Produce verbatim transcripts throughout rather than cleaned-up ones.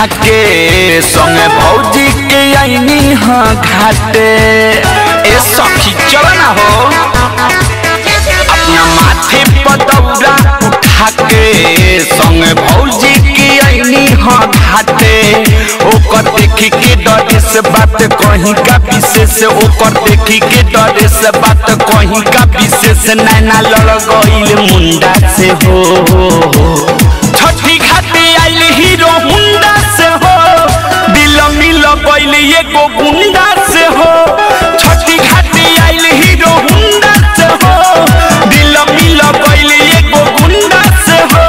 उठा के संगे भौजी के आईनी हाँ घाटे। ए सखी चल ना हो अपना माथे पर दौरा उठा के संगे भौजी के आईनी हाँ घाटे। ओकर देखी के डरे से बात कहीं का विशेष, ओकर देखी के डरे से बात कहीं का विशेष। नैना लड़ गईल मुंडा से हो, छठी घाटे आइल हीरो हुंडा से हो। दिल मिल गईल एगो गुंडा से हो, छठी घाटे आइल हीरो हुंडा से हो। दिल मिल गईल एगो गुंडा से हो।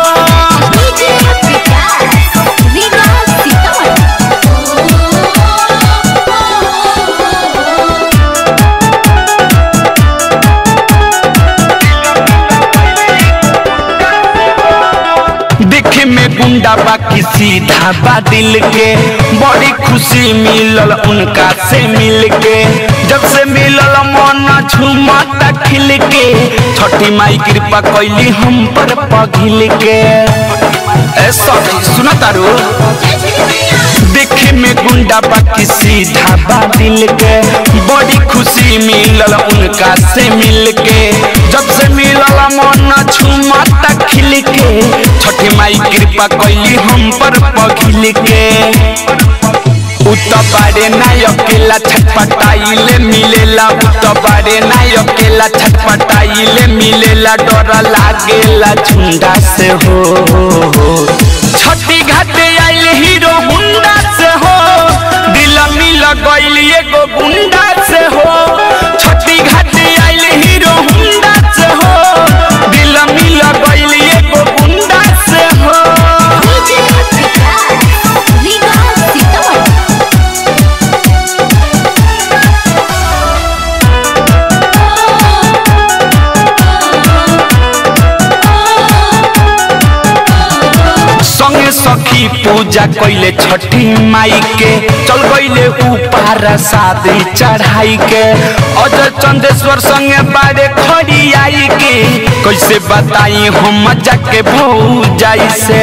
देखे में गुंडा बाकी सीधा बा दिल के, बड़ी खुशी मिलल उनका से मिल के। जब से मिलल मन झूमता खिल के, छठी माई कृपा कैली हम पर पघिल के। ऐसा सुना तारू देखे में गुंडा बाकी सीधा बा दिल के, बड़ी खुशी मिलल उनका से मिल के। जब से मिलल मन झूमता खिल के, छठी माई कृपा कैली हम पर पघिल के। उतबारे नाय अकेला छटपटाइले मिलेला, उतबारे नाय अकेला छटपटाइले मिलेला। डर लागेला झुंडा से हो, छठी घाटे आइल हीरो हुंडा से हो। दिल मिल गईल एगो गुंडा से हो, छठी घाटे आइल हीरो हुंडा से हो। दिल मिल गईल एगो गुंडा से हो। संगे सखी पूजा कैले छठी माई के, चल गईले ऊपर शादी चढ़ाई के। अजय चंदेश्वर संगे बारे खड़ी आई के, कैसे बताई हम जाके भौजाई से।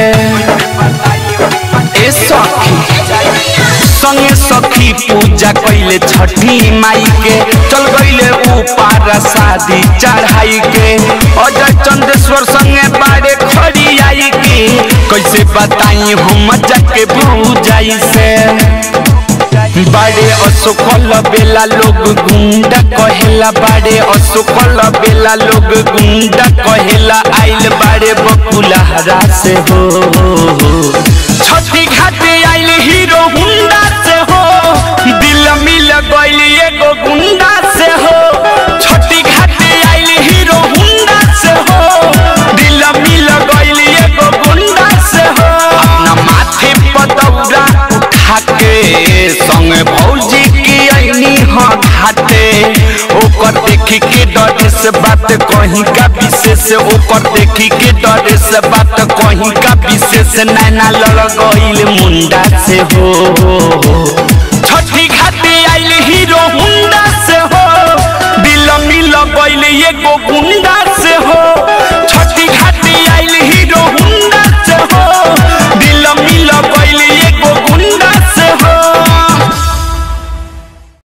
ए सखी संगे सखी पूजा कैले छठी माई के, चल गईले ऊपर शादी चढ़ाई के। अजय चंदेश्वर संगे बारे खड़ी आई के, कैसे बताई हम जाके भौजाई से। बाड़े असुकल बेला लोग गुंडा कहेला, बाड़े असुकल बेला लोग गुंडा कहेला। आइल बाड़े बकुलहरा से हो, छठी घाटे आइल हीरो हुंडा से हो। दिल मिल गईल एगो गुंडा से हो, छठी घाटे आइल हीरो हुंडा से हो। दिल मिल गईल एगो गुंडा से हो। अपना माथे पर दौरा उठा के संगे भौजी की आईनी हाँ घाटे। ओकर देखी के डरे से बात कहीं का विशेष, ओकर देखी के डरे से बात कहीं का विशेष। नैना लड़ गईल मुंडा से हो, छठी घाटे आइल हीरो हुंडा से हो। दिल मिल गईल एगो